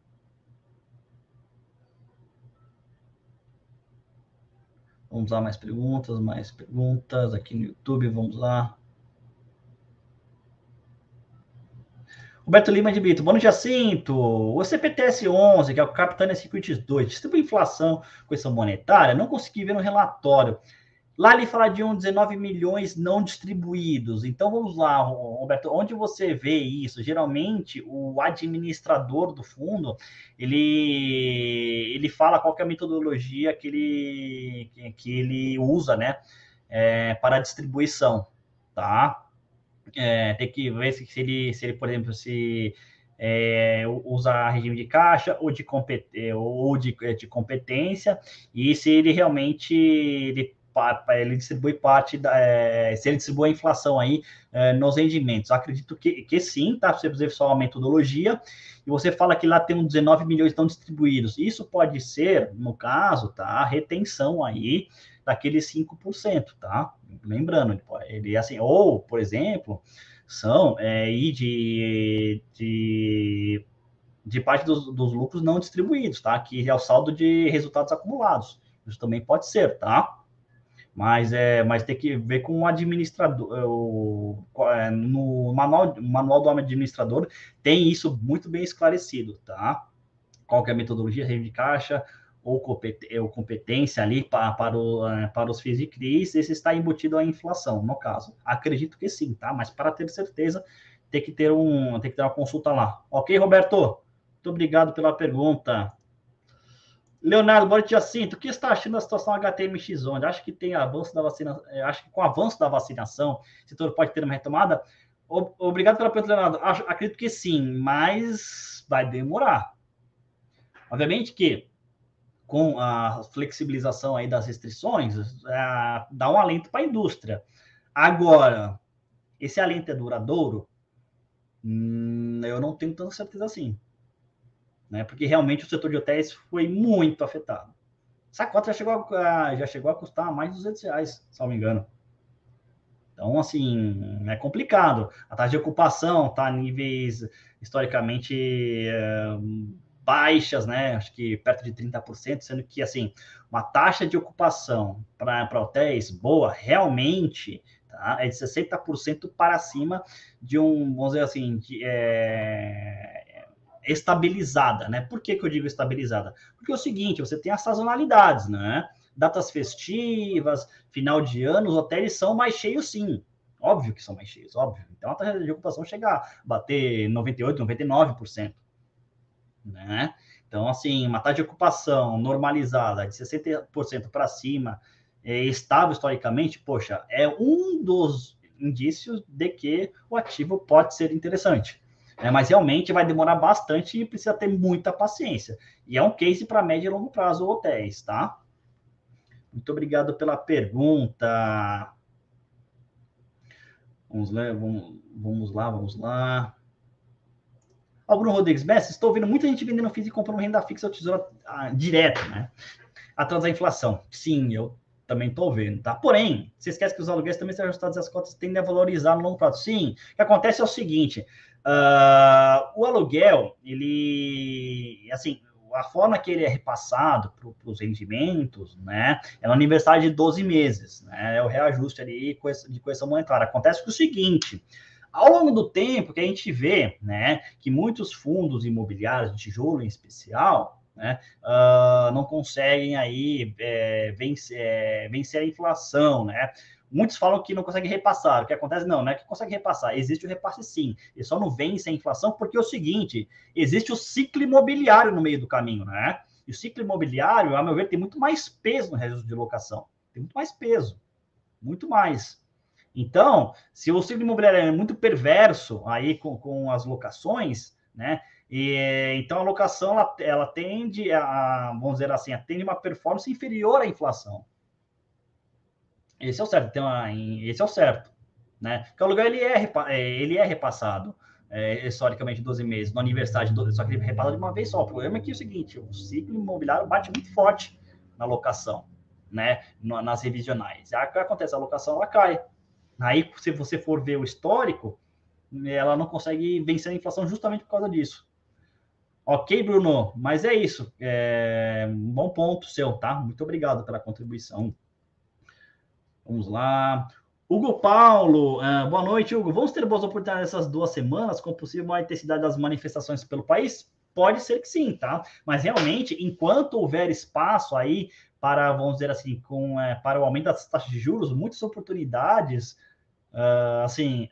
Vamos lá, mais perguntas aqui no YouTube, vamos lá. Roberto Lima de Brito, bom Jacinto. O CPTS-11, que é o Capitânia Securities 2, distribui inflação, questão monetária, não consegui ver no relatório. Lá ele fala de 19 milhões não distribuídos. Então vamos lá, Roberto, onde você vê isso? Geralmente o administrador do fundo ele fala qual é a metodologia que ele usa, né, para a distribuição, tá? Tem que ver se ele, por exemplo, usa regime de caixa ou de competência, e se ele realmente ele distribui se ele distribui a inflação aí nos rendimentos. Acredito que sim, tá? Você precisa só a metodologia, e você fala que lá tem uns 19 milhões estão distribuídos. Isso pode ser, no caso, tá? A retenção aí daqueles 5%, tá? Lembrando, ele assim, ou, por exemplo, são de parte dos lucros não distribuídos, tá? Que é o saldo de resultados acumulados. Isso também pode ser, tá? Mas tem que ver com o administrador. No manual do administrador tem isso muito bem esclarecido, tá? Qual que é a metodologia, rede de caixa ou competência ali para os FIIs e CRIs, esse está embutido a inflação, no caso. Acredito que sim, tá? Mas para ter certeza, tem que ter uma consulta lá. Ok, Roberto? Muito obrigado pela pergunta. Leonardo, bora te Jacinto, o que está achando da situação HTMX11? Acho que tem avanço da vacina, acho que com o avanço da vacinação, o setor pode ter uma retomada? Obrigado pela pergunta, Leonardo. Acredito que sim, mas vai demorar. Obviamente que com a flexibilização aí das restrições, dá um alento para a indústria. Agora, esse alento é duradouro? Eu não tenho tanta certeza assim, né? Porque realmente o setor de hotéis foi muito afetado. Essa cota já chegou a custar mais de R$ 200, se não me engano. Então, assim, é complicado. A taxa de ocupação está a níveis historicamente baixas, né? Acho que perto de 30%, sendo que, assim, uma taxa de ocupação para hotéis boa, realmente, tá? É de 60% para cima de vamos dizer assim, estabilizada, né? Por que eu digo estabilizada? Porque é o seguinte, você tem as sazonalidades, né? Datas festivas, final de ano, os hotéis são mais cheios, sim. Óbvio que são mais cheios, óbvio. Então a taxa de ocupação chega a bater 98%, 99%, né? Então, assim, uma taxa de ocupação normalizada de 60% para cima, estável historicamente, poxa, é um dos indícios de que o ativo pode ser interessante. Mas realmente vai demorar bastante e precisa ter muita paciência. E é um case para médio e longo prazo hotéis, tá? Muito obrigado pela pergunta. Vamos lá, vamos lá. Ó, Bruno Rodrigues, Messi, estou vendo muita gente vendendo FIIs e comprando renda fixa ou tesouro direto, né? Atrás da inflação. Sim, eu também estou vendo, tá? Porém, você esquece que os aluguéis também são ajustados e as cotas tendem a valorizar no longo prazo. Sim, o que acontece é o seguinte, o aluguel, ele, assim, a forma que ele é repassado para os rendimentos, né, é no aniversário de 12 meses, né, é o reajuste ali de correção monetária. Acontece que o seguinte, ao longo do tempo que a gente vê, né, que muitos fundos imobiliários, de tijolo em especial, né, não conseguem aí vencer a inflação, né? Muitos falam que não consegue repassar. O que acontece? Não é que consegue repassar. Existe o repasse sim. Ele só não vence a inflação porque é o seguinte, existe o ciclo imobiliário no meio do caminho, né? E o ciclo imobiliário, a meu ver, tem muito mais peso no reajuste de locação. Tem muito mais peso. Muito mais. Então, se o ciclo imobiliário é muito perverso aí com as locações, né? Então a locação ela tende vamos dizer assim, atende uma performance inferior à inflação. Esse é o certo, esse é o certo, né? Porque o aluguel ele é repassado historicamente 12 meses, no aniversário de 12, só que ele repassa de uma vez só. O problema é que é o seguinte, o ciclo imobiliário bate muito forte na locação, né? Nas revisionais. Aí o que acontece? A locação ela cai. Aí, se você for ver o histórico, ela não consegue vencer a inflação justamente por causa disso. Ok, Bruno, mas é isso. Um bom ponto seu, tá? Muito obrigado pela contribuição. Vamos lá. Hugo Paulo, boa noite, Hugo. Vamos ter boas oportunidades essas 2 semanas com possível maior intensidade das manifestações pelo país? Pode ser que sim, tá? Mas realmente, enquanto houver espaço aí para, vamos dizer assim, para o aumento das taxas de juros, muitas oportunidades, assim,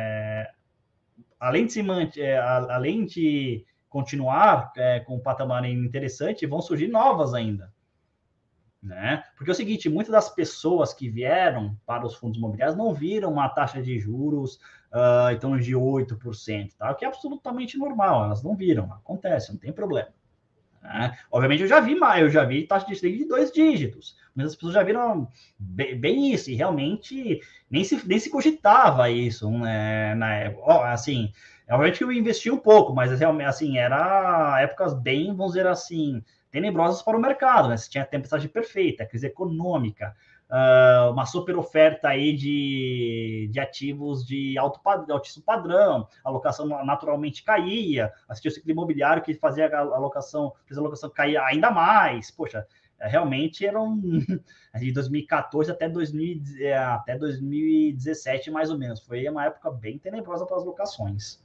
além de se manter, além de continuar com um patamar interessante, vão surgir novas ainda. Né? Porque é o seguinte, muitas das pessoas que vieram para os fundos imobiliários não viram uma taxa de juros em torno de 8%, tá? O que é absolutamente normal, elas não viram, acontece, não tem problema. Né? Obviamente eu já vi taxa de juros de 2 dígitos, mas as pessoas já viram bem isso, e realmente nem se cogitava isso, né, na época. Assim, obviamente que eu investi um pouco, mas realmente assim, era épocas bem, vamos dizer assim, tenebrosas para o mercado, né? Você tinha a tempestade perfeita, crise econômica, uma super oferta aí de ativos de altíssimo padrão, a alocação naturalmente caía, assistia o ciclo imobiliário que fazia a alocação cair ainda mais. Poxa, realmente eram de 2014 até 2017, mais ou menos. Foi uma época bem tenebrosa para as locações.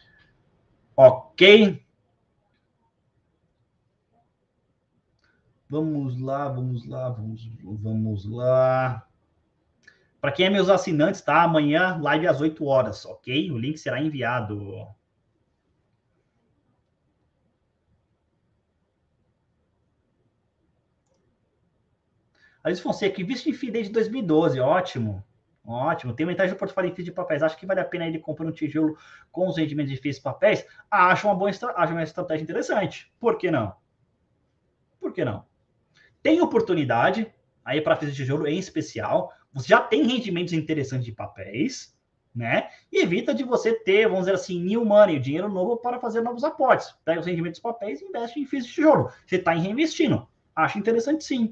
Ok. Vamos lá. Para quem é meus assinantes, tá? Amanhã, live às 8 horas, ok? O link será enviado. Alice Fonseca, investe em FII desde 2012, ótimo. Ótimo. Tem vantagem do portfólio em FIIs de papéis. Acho que vale a pena ele comprar um tijolo com os rendimentos de FIIs de papéis? Acho uma estratégia interessante. Por que não? Por que não? Tem oportunidade aí para FIIs de tijolo em especial. Você já tem rendimentos interessantes de papéis, né? E evita de você ter, vamos dizer assim, new money, dinheiro novo para fazer novos aportes. Pega os rendimentos de papéis e investe em FIIs de tijolo. Você está reinvestindo. Acho interessante, sim.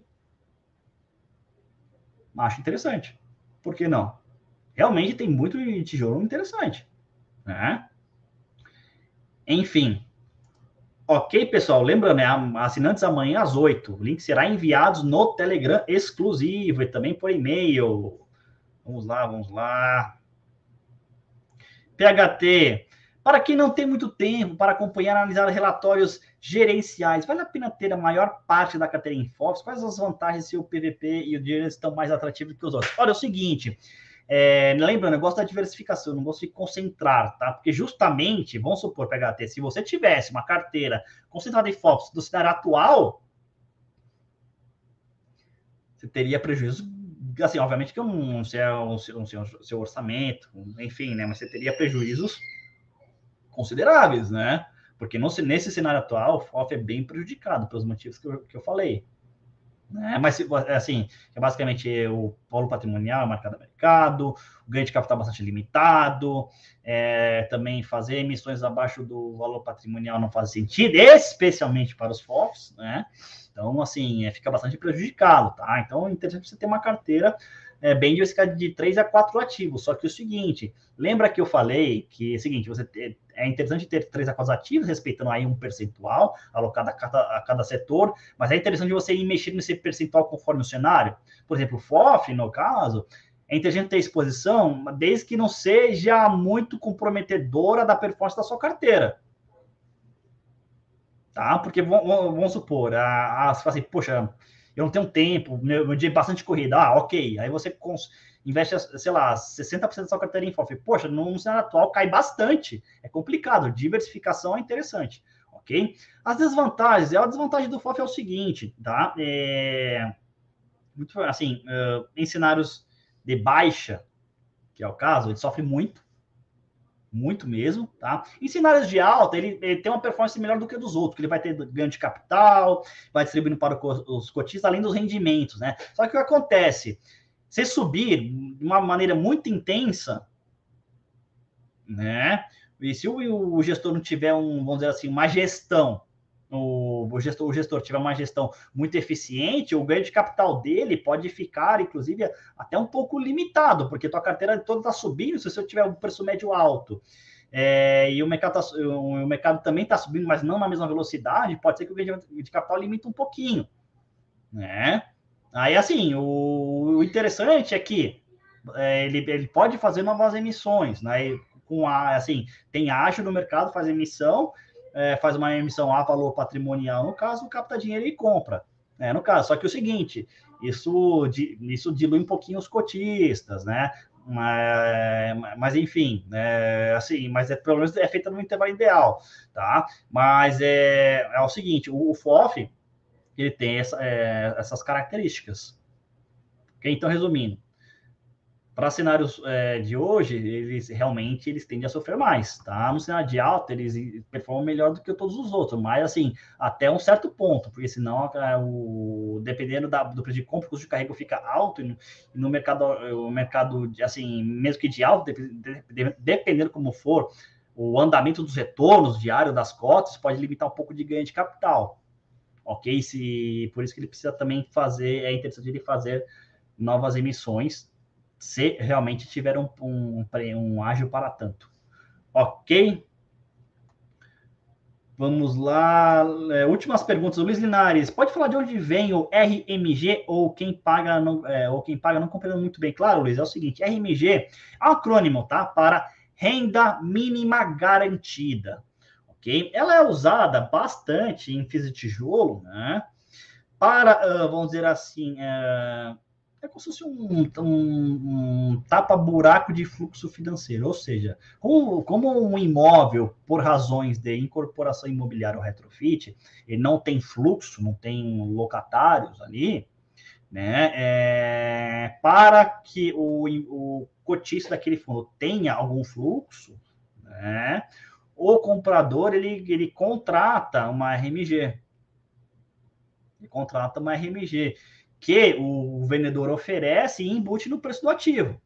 Acho interessante. Por que não? Realmente tem muito tijolo interessante, né? Enfim. Ok, pessoal, lembrando, né, assinantes amanhã às 8. O link será enviado no Telegram exclusivo e também por e-mail. Vamos lá, vamos lá. PHT. Para quem não tem muito tempo para acompanhar e analisar relatórios gerenciais, vale a pena ter a maior parte da carteira em FOFs? Quais as vantagens se o PVP e o dinheiro estão mais atrativos que os outros? Olha, é o seguinte, lembrando, eu gosto da diversificação, eu não gosto de concentrar, tá? Porque justamente, vamos supor, PHT, se você tivesse uma carteira concentrada em FOFs do cenário atual, você teria prejuízo, assim, obviamente que eu não sei o seu orçamento, enfim, né? Mas você teria prejuízos consideráveis, né? Porque nesse cenário atual, o FOF é bem prejudicado pelos motivos que eu falei. Né? Mas, assim, é basicamente o polo patrimonial, marcado a mercado, o ganho de capital bastante limitado, também fazer emissões abaixo do valor patrimonial não faz sentido, especialmente para os FOFs, né? Então, assim, fica bastante prejudicado, tá? Então, é interessante você ter uma carteira bem diversificada de 3 a 4 ativos. Só que o seguinte, lembra que eu falei que é o seguinte, é interessante ter 3 a 4 ativos, respeitando aí um percentual alocado a cada setor, mas é interessante você ir mexendo nesse percentual conforme o cenário. Por exemplo, o FOF, no caso, é interessante ter exposição, desde que não seja muito comprometedora da performance da sua carteira. Tá? Porque vamos supor, você fala assim, poxa, eu não tenho tempo, meu dia é bastante corrida. Ah, ok. Aí você investe, sei lá, 60% da sua carteira em FOF. Poxa, no cenário atual cai bastante. É complicado. Diversificação é interessante. Ok? As desvantagens, a desvantagem do FOF é o seguinte, tá? Muito, assim, em cenários de baixa, que é o caso, ele sofre muito mesmo, tá? Em cenários de alta, ele tem uma performance melhor do que dos outros, porque ele vai ter ganho de capital, vai distribuindo para os cotistas, além dos rendimentos, né? Só que o que acontece? Se subir de uma maneira muito intensa, né? E se o gestor não tiver vamos dizer assim, uma gestão, o gestor tiver uma gestão muito eficiente, o ganho de capital dele pode ficar, inclusive, até um pouco limitado, porque tua carteira toda está subindo se você tiver um preço médio alto. E o mercado também está subindo, mas não na mesma velocidade, pode ser que o ganho de capital limite um pouquinho, né? Aí, assim, o interessante é que ele pode fazer novas emissões, né? Assim, tem ágio no mercado, faz emissão, faz uma emissão a valor patrimonial, no caso, capta dinheiro e compra. No caso, só que o seguinte, isso dilui um pouquinho os cotistas, né? Mas enfim, assim, mas pelo menos é feita no intervalo ideal, tá? Mas é o seguinte, o FOF, ele tem essas características. Okay? Então, resumindo, para cenários de hoje, eles tendem a sofrer mais, tá? No cenário de alta, eles performam melhor do que todos os outros, mas assim, até um certo ponto, porque senão, dependendo do preço de compra, o custo de carrego fica alto e no mercado, o mercado, assim, mesmo que de alto, dependendo como for, o andamento dos retornos diários das cotas pode limitar um pouco de ganho de capital, ok? Por isso que ele precisa também é interessante ele fazer novas emissões, se realmente tiver um ágio para tanto. Ok? Vamos lá. Últimas perguntas. Luiz Linares, pode falar de onde vem o RMG ou quem paga não compreendo muito bem. Claro, Luiz, é o seguinte, RMG é um acrônimo, tá? Para renda mínima garantida. Ok? Ela é usada bastante em piso de tijolo, né? Para, vamos dizer assim, como se fosse um tapa-buraco de fluxo financeiro, ou seja, como um imóvel, por razões de incorporação imobiliária ou retrofit, ele não tem fluxo, não tem locatários ali, né? Para que o cotista daquele fundo tenha algum fluxo, né? O comprador ele contrata uma RMG. Ele contrata uma RMG que o vendedor oferece e embute no preço do ativo.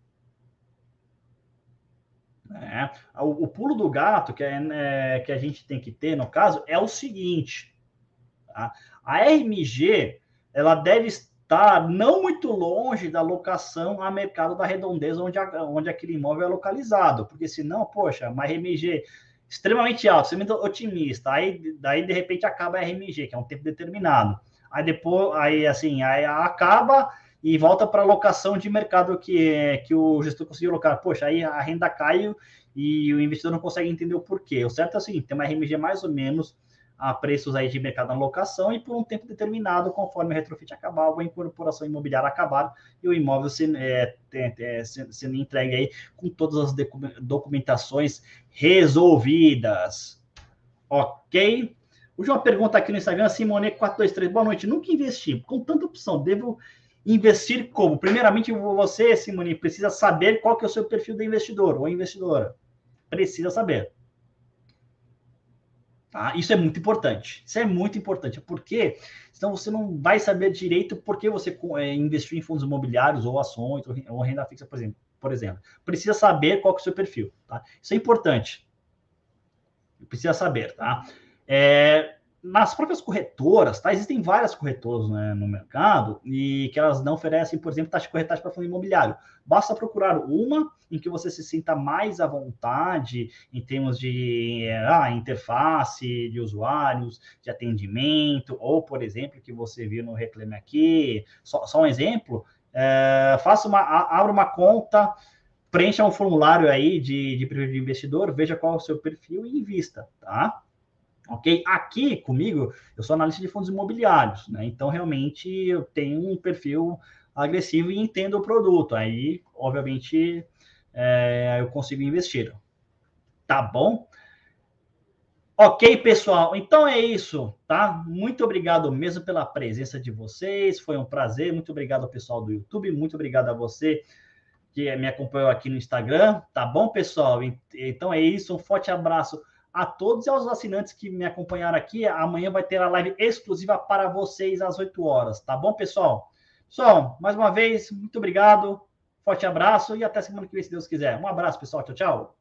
O pulo do gato que a gente tem que ter, no caso, é o seguinte. Tá? A RMG ela deve estar não muito longe da locação a mercado da redondeza onde aquele imóvel é localizado, porque senão, poxa, uma RMG extremamente alto, extremamente otimista, daí de repente acaba a RMG, que é um tempo determinado. Aí depois, aí acaba e volta para a alocação de mercado que o gestor conseguiu alocar. Poxa, aí a renda cai e o investidor não consegue entender o porquê. O certo é o seguinte, tem uma RMG mais ou menos a preços aí de mercado na locação e por um tempo determinado, conforme o retrofit acabar, ou a incorporação imobiliária acabar e o imóvel sendo entregue aí com todas as documentações resolvidas. Ok? Última pergunta aqui no Instagram, Simone423. Boa noite. Nunca investi. Com tanta opção, devo investir como? Primeiramente, você, Simone, precisa saber qual que é o seu perfil de investidor ou investidora. Precisa saber. Tá? Isso é muito importante. Isso é muito importante, porque senão você não vai saber direito por que você investiu em fundos imobiliários ou ações ou renda fixa, por exemplo. Precisa saber qual que é o seu perfil. Tá? Isso é importante. Precisa saber, tá? Nas próprias corretoras, tá? Existem várias corretoras, né, no mercado e que elas não oferecem, por exemplo, taxa de corretagem para fundo imobiliário. Basta procurar uma em que você se sinta mais à vontade em termos de interface de usuários, de atendimento, ou, por exemplo, que você viu no Reclame Aqui. Só um exemplo, abra uma conta, preencha um formulário aí de perfil de investidor, veja qual é o seu perfil e invista, tá? Ok? Aqui comigo, eu sou analista de fundos imobiliários, né? Então, realmente, eu tenho um perfil agressivo e entendo o produto. Aí, obviamente, eu consigo investir. Tá bom? Ok, pessoal. Então é isso, tá? Muito obrigado mesmo pela presença de vocês. Foi um prazer. Muito obrigado ao pessoal do YouTube. Muito obrigado a você que me acompanhou aqui no Instagram. Tá bom, pessoal? Então é isso. Um forte abraço a todos e aos assinantes que me acompanharam aqui. Amanhã vai ter a live exclusiva para vocês às 8 horas. Tá bom, pessoal? Pessoal, mais uma vez, muito obrigado. Forte abraço e até semana que vem, se Deus quiser. Um abraço, pessoal. Tchau, tchau.